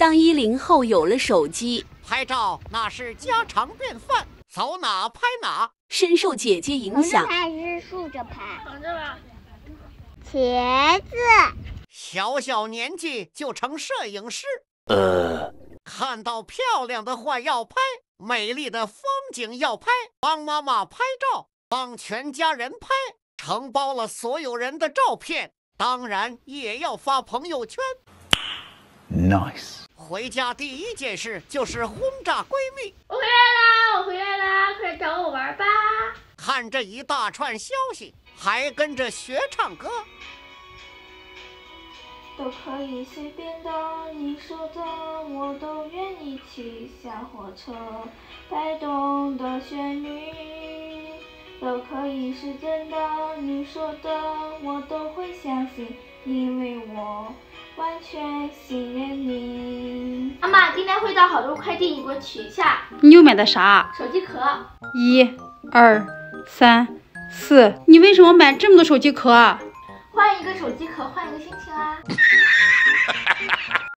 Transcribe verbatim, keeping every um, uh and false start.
当一零后有了手机， 拍照那是家常便饭，走哪拍哪。 深受姐姐影响， 横着拍还是竖着拍？ 横着吧。 茄子， 小小年纪就成摄影师， 呃， 看到漂亮的话要拍，美丽的风景要拍，帮妈妈拍照，帮全家人拍，承包了所有人的照片，当然也要发朋友圈。 Nice。 回家第一件事就是轰炸闺蜜。 我回来啦！我回来啦！快来找我玩吧！ 看这一大串消息，还跟着学唱歌。 都可以随便的，你说的我都愿意骑小火车，带动的旋律都可以是真的，你说的我都会相信，因为我完全信任你。 妈妈，今天会到好多快递，你给我取一下。 你又买的啥？ 手机壳。 一、二、三、四。你为什么买这么多手机壳啊？ 换一个手机壳，换一个心情啊。